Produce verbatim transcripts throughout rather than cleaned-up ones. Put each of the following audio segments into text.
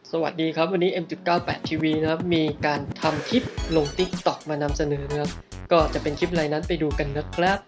สวัสดีครับวันนี้ เอ็ม เก้าสิบแปด ที วี นะครับมีการทำคลิปลง TikTok มานำเสนอนะครับก็จะเป็นคลิปอะไรนั้นไปดูกันนะครับ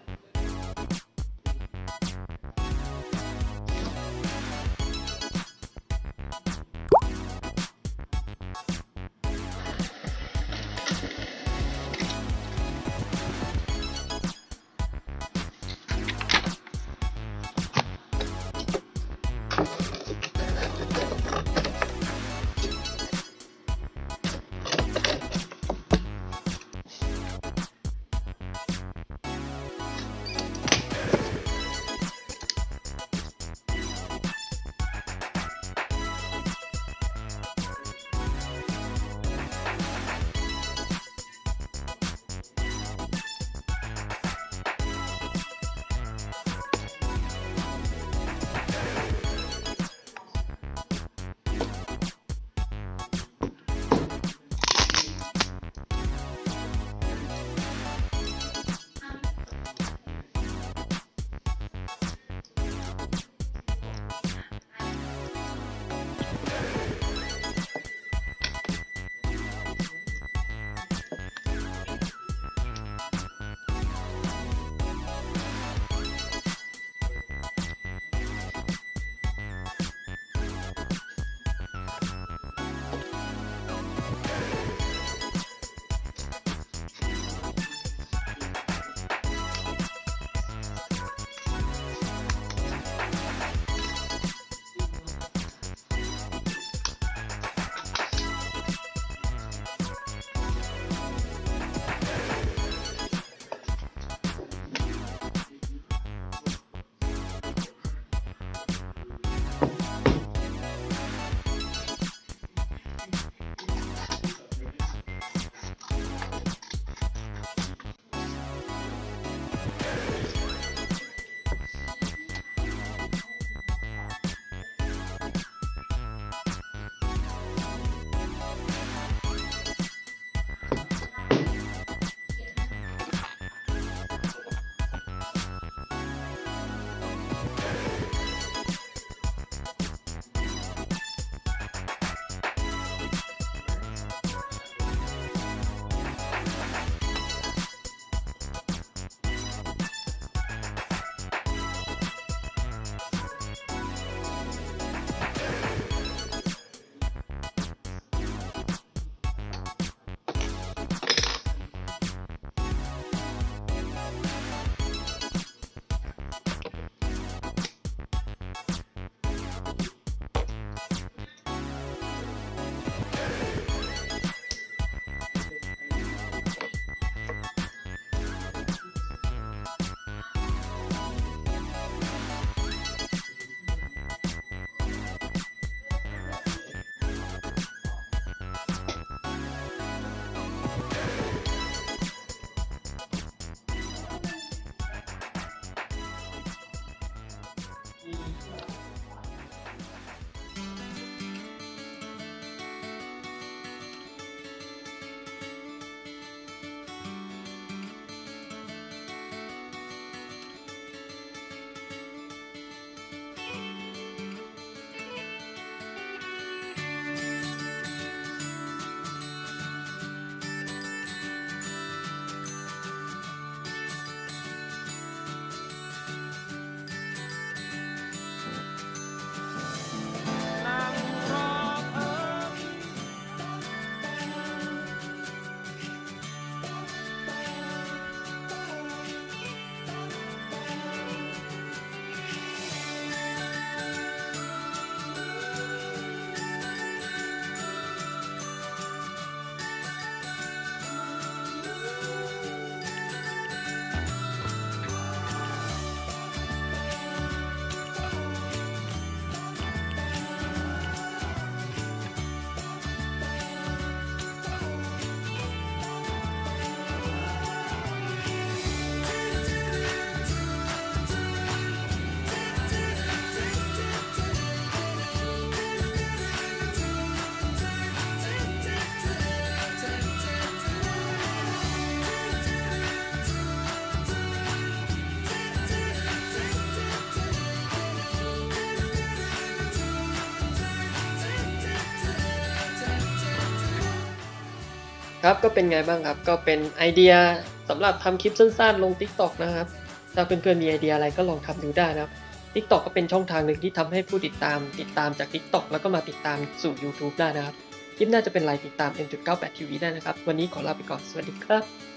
ครับก็เป็นไงบ้างครับก็เป็นไอเดียสำหรับทำคลิปสั้นๆลง TikTok นะครับถ้าเพื่อนๆมีไอเดียอะไรก็ลองทำดูได้นะครับ TikTok ก็เป็นช่องทางหนึ่งที่ทำให้ผู้ติดตามติดตามจาก TikTok แล้วก็มาติดตามสู่ยูทูบได้นะครับคลิปหน้าจะเป็นไรติดตาม เอ็ม จุด เก้าแปด ที วี ได้นะครับวันนี้ขอลาไปก่อนสวัสดีครับ